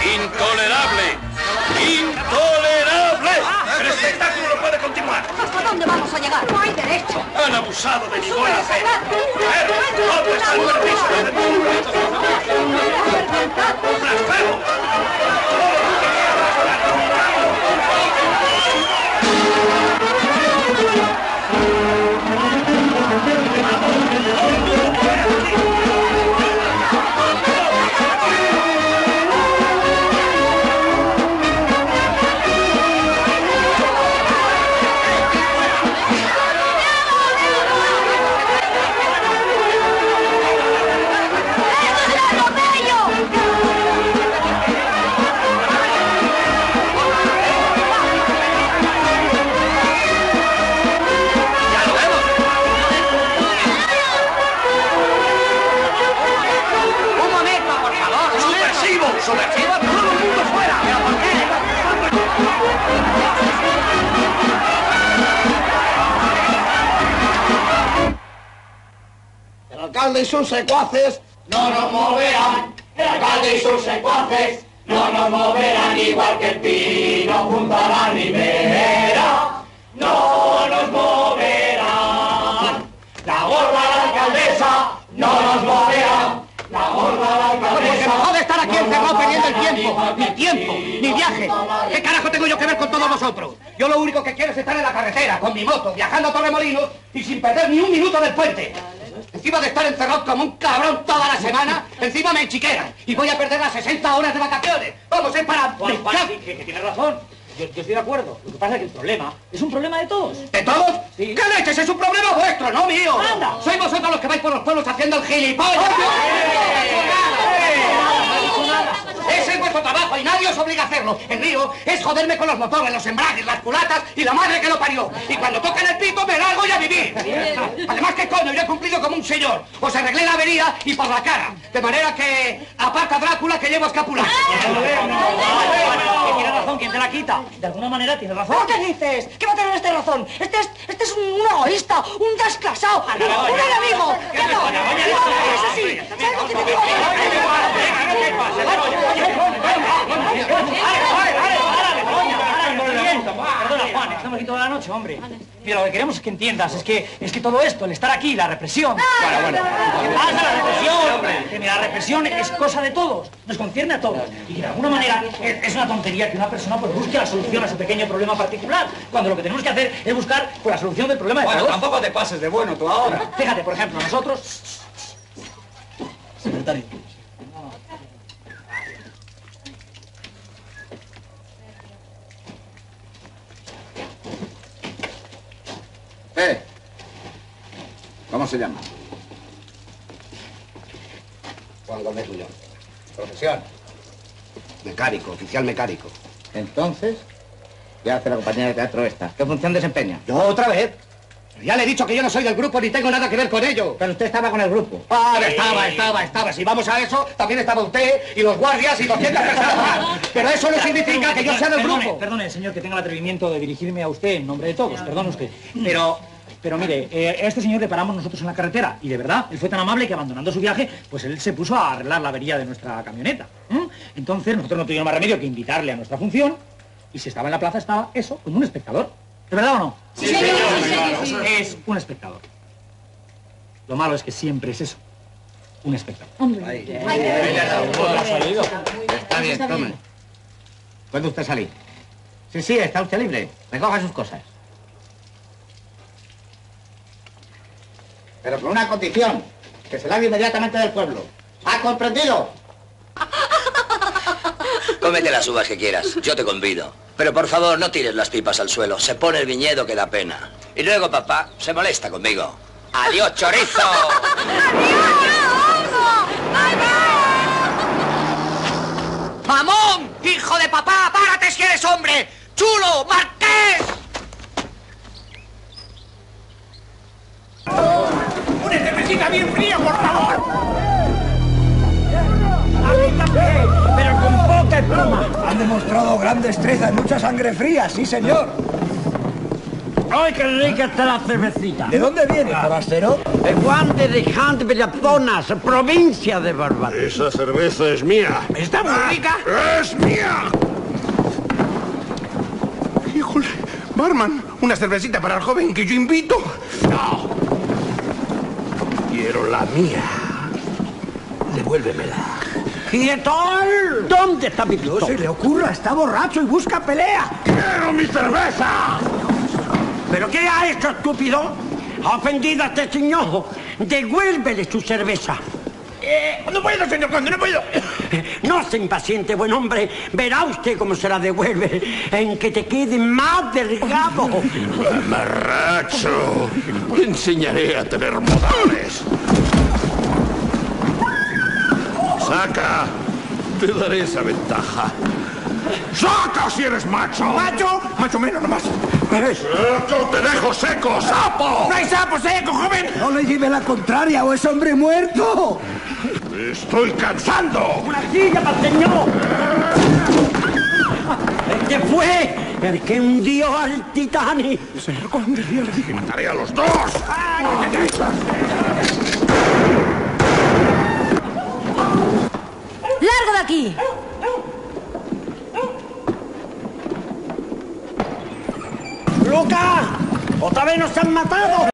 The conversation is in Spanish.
¡Intolerable! ¡Intolerable! ¡El espectáculo no puede continuar! ¿Hasta dónde vamos a llegar? No hay derecho. Han abusado de mi buena fe. ¿Dónde está el permiso de ¡Blasfemo! ¡Subversivo! ¡Todo el mundo fuera! ¿Pero por qué? El alcalde y sus secuaces no nos moverán. El alcalde y sus secuaces no nos moverán, igual que el pino junto a la ribera. No nos moverán. La gorda de la alcaldesa no nos moverá. La gorda de la alcaldesa. Porque me jode estar aquí encerrado perdiendo el tiempo. Ni tiempo, ni viaje. ¿Qué carajo tengo yo que ver con todos vosotros? Yo lo único que quiero es estar en la carretera, con mi moto, viajando a Torremolinos y sin perder ni un minuto del puente. Encima de estar encerrado como un cabrón toda la semana, encima me enchiqueran y voy a perder las 60 horas de vacaciones. Vamos, es para... que tienes razón. Yo estoy de acuerdo. Lo que pasa es que el problema es un problema de todos. ¿De todos? Sí. ¿Qué leches? Es un problema vuestro, no mío. ¡Anda! Sois vosotros los que vais por los pueblos haciendo el gilipollas. Ese es vuestro trabajo y nadie os obliga a hacerlo. El mío es joderme con los motores, los embragues, las culatas y la madre que lo parió. Y cuando tocan el pito me largo y a vivir. Además, ¿qué coño? Yo he cumplido como un señor. Os arreglé la avería y por la cara. De manera que aparta Drácula que llevo escapular. Que tiene razón, ¿quién te la quita? De alguna manera tiene razón. ¿Qué dices? ¿Qué va a tener este razón? Este es un egoísta, un desclasado, un enemigo. ¿Qué no? Es así. ¿Sabes lo que te digo? Perdona, Juan, estamos aquí toda la noche, hombre. Mira, lo que queremos es que entiendas, es que todo esto, el estar aquí, la represión. Bueno. ¿Qué pasa, la represión? Que mira, la represión es cosa de todos, nos concierne a todos. Y que de alguna manera es una tontería que una persona pues busque la solución a su pequeño problema particular, cuando lo que tenemos que hacer es buscar pues, la solución del problema de todos. Bueno, tampoco te pases de bueno tú ahora. Fíjate, por ejemplo, nosotros... Secretario. ¿Cómo se llama? Juan Gómez Muñoz. Profesión. Mecánico, oficial mecánico. Entonces, ¿qué hace la compañía de teatro esta? ¿Qué función desempeña? ¿Yo otra vez? Ya le he dicho que yo no soy del grupo ni tengo nada que ver con ello. Pero usted estaba con el grupo. Ah, estaba. Si vamos a eso, también estaba usted y los guardias y 200 personas más. Pero eso no significa que yo sea del grupo. Perdone, señor, que tenga el atrevimiento de dirigirme a usted en nombre de todos. Perdone usted. Pero mire, a este señor le paramos nosotros en la carretera y de verdad, él fue tan amable que abandonando su viaje, pues él se puso a arreglar la avería de nuestra camioneta. Entonces nosotros no tuvimos más remedio que invitarle a nuestra función y si estaba en la plaza estaba eso, como un espectador. ¿De verdad o no? Sí, señor. Es un espectador. Lo malo es que siempre es eso, un espectador. Está bien, tome. ¿Puede usted salir? Sí, está usted libre. Recoja sus cosas. Pero con una condición, que se largue inmediatamente del pueblo. ¿Ha comprendido? Cómete las uvas que quieras, yo te convido. Pero por favor, no tires las pipas al suelo. Se pone el viñedo que da pena. Y luego papá se molesta conmigo. ¡Adiós, chorizo! ¡Mamón! ¡Hijo de papá! ¡Párate si eres hombre! ¡Chulo! ¡Marqués! ¡Una cervecita bien fría, por favor! Pero con poca espuma. Han demostrado gran destreza en mucha sangre fría, sí, señor. ¡Ay, qué rica está la cervecita! ¿De dónde viene, forastero? De Juan de Rejante Bellazonas, provincia de Barbate. Esa cerveza es mía. ¿Está muy rica? ¡Es mía! Barman, una cervecita para el joven que yo invito. No. Quiero la mía. Devuélvemela. ¡Quietol! ¿Dónde está mi pistola? No se le ocurra, está borracho y busca pelea. ¡Quiero mi cerveza! ¿Pero qué ha hecho, estúpido? Ha ofendido a este señor. Devuélvele su cerveza. No puedo, señor conde, no puedo. No se impaciente, buen hombre. Verá usted cómo se la devuelve. En que te quede más delgado. Amarracho. Te enseñaré a tener modales. Saca. Te daré esa ventaja. ¡Saca si eres macho! ¿Macho? Macho menos nomás. ¡Seco! ¡Te dejo seco, sapo! ¡No hay sapo seco, joven! No le lleve la contraria o es hombre muerto. ¡Me estoy cansando! ¡Una silla para el señor! Este fue el que hundió al Titanic. Señor conde, ya le dije. ¡Mataré a los dos! ¡Largo de aquí! ¡Luca! ¡Otra vez nos han matado!